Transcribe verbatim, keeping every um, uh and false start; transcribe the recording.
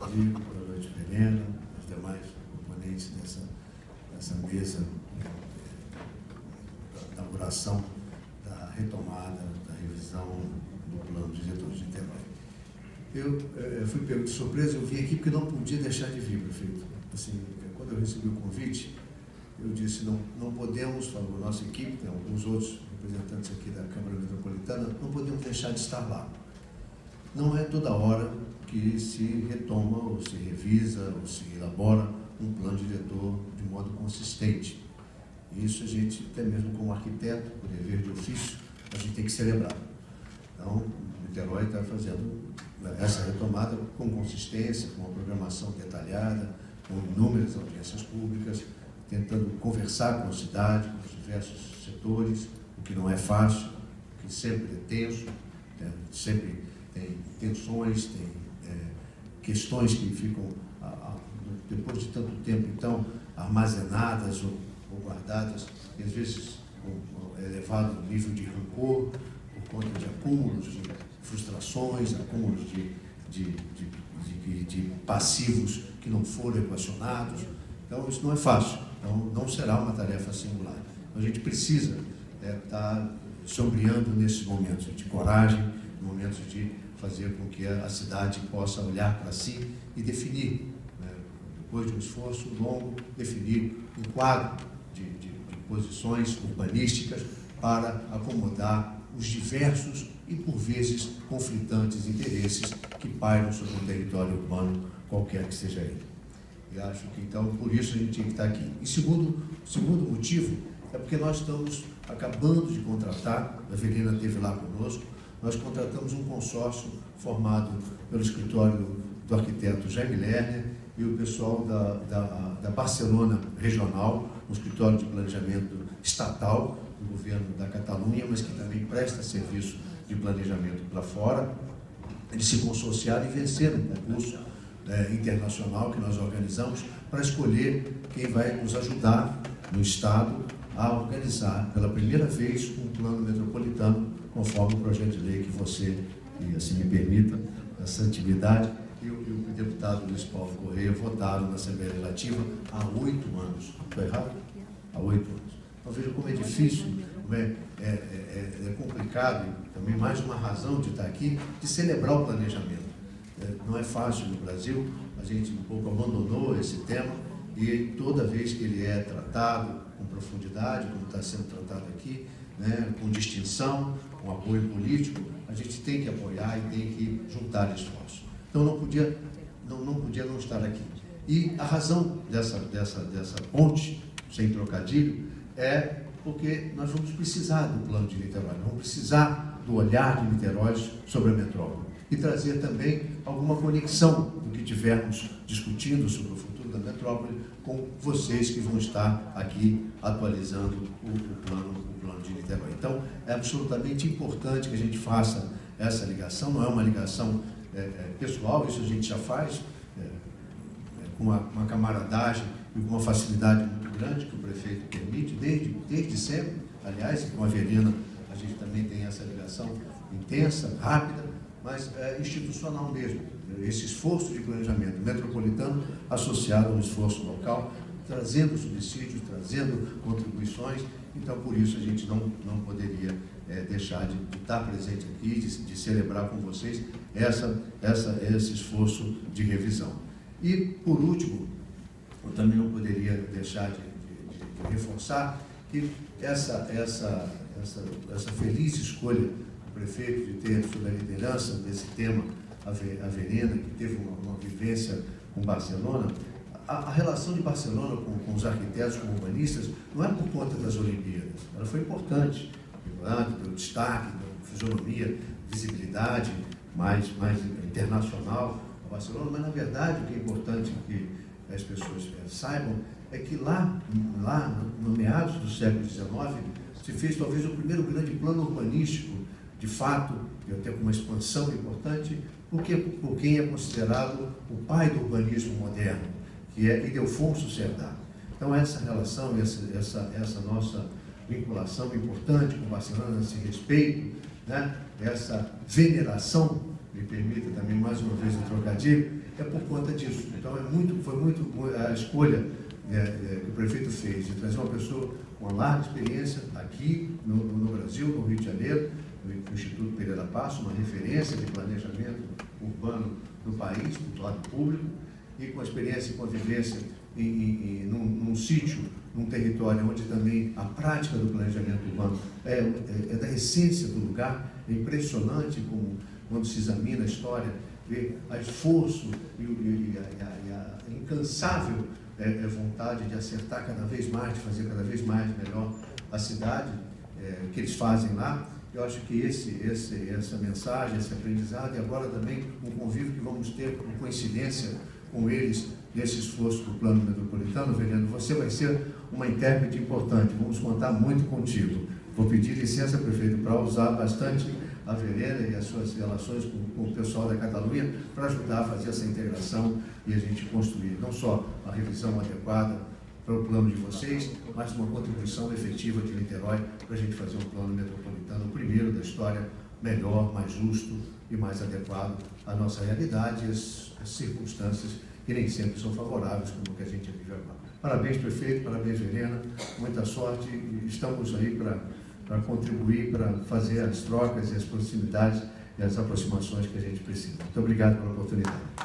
Rodrigo, boa noite, Verena, os demais componentes dessa, dessa mesa da inauguração da retomada, da revisão do plano diretor de Niterói. Eu, eu fui pego de surpresa, eu vim aqui porque não podia deixar de vir, prefeito. Assim, quando eu recebi o convite, eu disse, não, não podemos, falou a nossa equipe, tem alguns outros representantes aqui da Câmara Metropolitana, não podemos deixar de estar lá. Não é toda hora que se retoma, ou se revisa, ou se elabora um plano diretor de modo consistente. Isso a gente, até mesmo como arquiteto, por dever de ofício, a gente tem que celebrar. Então, o Niterói está fazendo essa retomada com consistência, com uma programação detalhada, com inúmeras audiências públicas, tentando conversar com a cidade, com os diversos setores, o que não é fácil, o que sempre é tenso, né? Sempre tem tensões, tem é, questões que ficam, a, a, depois de tanto tempo, então, armazenadas ou, ou guardadas, e às vezes com elevado nível de rancor, por conta de acúmulos de frustrações, acúmulos de, de, de, de, de passivos que não foram equacionados. Então, isso não é fácil. Então, não será uma tarefa singular. Então, a gente precisa é, estar sombreando nesses momentos de coragem, momentos de fazer com que a cidade possa olhar para si e definir, né, depois de um esforço longo, definir um quadro de, de, de posições urbanísticas para acomodar os diversos e, por vezes, conflitantes interesses que pairam sobre um território urbano, qualquer que seja ele. E acho que, então, por isso a gente tinha que estar aqui. E segundo, segundo motivo é porque nós estamos acabando de contratar, a Verena esteve lá conosco, nós contratamos um consórcio formado pelo escritório do arquiteto Jaime Lerner e o pessoal da, da, da Barcelona Regional, um escritório de planejamento estatal do governo da Catalunha, mas que também presta serviço de planejamento para fora. Eles se consorciaram e venceram um concurso é, internacional que nós organizamos para escolher quem vai nos ajudar no Estado a organizar pela primeira vez um plano metropolitano, conforme o projeto de lei que você, e assim me permita, essa atividade, e o, e o deputado Luiz Paulo Correia votaram na Assembleia Legislativa há oito anos. Estou errado? Há oito anos. Então veja como é difícil, como é, é, é, é complicado, e também mais uma razão de estar aqui, de celebrar o planejamento. É, não é fácil no Brasil, a gente um pouco abandonou esse tema, e toda vez que ele é tratado com profundidade, como está sendo tratado aqui, né, com distinção, com apoio político, a gente tem que apoiar e tem que juntar esforços. Então não podia não, não podia não estar aqui. E a razão dessa, dessa, dessa ponte, sem trocadilho, é porque nós vamos precisar do plano de Niterói, vamos precisar do olhar de Niterói sobre a metrópole e trazer também alguma conexão do que tivermos discutindo sobre o futuro da metrópole com vocês que vão estar aqui atualizando o, o, plano, o plano de Niterói. Então, é absolutamente importante que a gente faça essa ligação, não é uma ligação é, é, pessoal, isso a gente já faz é, é, com uma, uma camaradagem e com uma facilidade muito grande que o prefeito permite, desde, desde sempre, aliás, e com a Verena a gente também tem essa ligação intensa, rápida, mas é, institucional mesmo, esse esforço de planejamento metropolitano associado a um esforço local, trazendo subsídios, trazendo contribuições. Então, por isso, a gente não, não poderia é, deixar de, de estar presente aqui, de, de celebrar com vocês essa, essa, esse esforço de revisão. E, por último, eu também não poderia deixar de, de, de reforçar que essa, essa, essa, essa feliz escolha do prefeito de ter sob a liderança desse tema a Verena, que teve uma, uma vivência com Barcelona, a, a relação de Barcelona com, com os arquitetos, com urbanistas, não é por conta das Olimpíadas. Ela foi importante, deu destaque, deu fisionomia, visibilidade mais, mais internacional a Barcelona, mas, na verdade, o que é importante que as pessoas saibam é que lá, lá no meados do século dezenove, se fez talvez o primeiro grande plano urbanístico, de fato, e até com uma expansão importante, porque, por quem é considerado o pai do urbanismo moderno, que é Ildefonso Cerdá. Então, essa relação, essa, essa, essa nossa vinculação importante com Barcelona, esse respeito, né, essa veneração, me permita também mais uma vez o trocadilho, é por conta disso. Então, é muito, foi muito a escolha é, é, que o prefeito fez de trazer uma pessoa com uma larga experiência aqui no, no Brasil, no Rio de Janeiro, no Instituto Pereira Passos, uma referência de planejamento urbano no país, do lado público, e com a experiência e convivência em, em, em, num, num sítio, num território onde também a prática do planejamento urbano é, é, é da essência do lugar. É impressionante como, quando se examina a história, ver a esforço e, e, a, e a incansável é, é vontade de acertar cada vez mais, de fazer cada vez mais melhor a cidade é, que eles fazem lá. Eu acho que esse, esse, essa mensagem, esse aprendizado, e agora também um convívio que vamos ter com coincidência com eles nesse esforço do plano metropolitano, Veriano, você vai ser uma intérprete importante, vamos contar muito contigo. Vou pedir licença, prefeito, para usar bastante a Verena e as suas relações com, com o pessoal da Catalunha para ajudar a fazer essa integração e a gente construir não só a revisão adequada para o plano de vocês, mas uma contribuição efetiva de Niterói para a gente fazer um plano metropolitano, o primeiro da história, melhor, mais justo e mais adequado à nossa realidade e às, às circunstâncias que nem sempre são favoráveis como o que a gente vive agora. Parabéns, prefeito, parabéns, Verena, muita sorte e estamos aí para para contribuir, para fazer as trocas e as proximidades e as aproximações que a gente precisa. Muito obrigado pela oportunidade.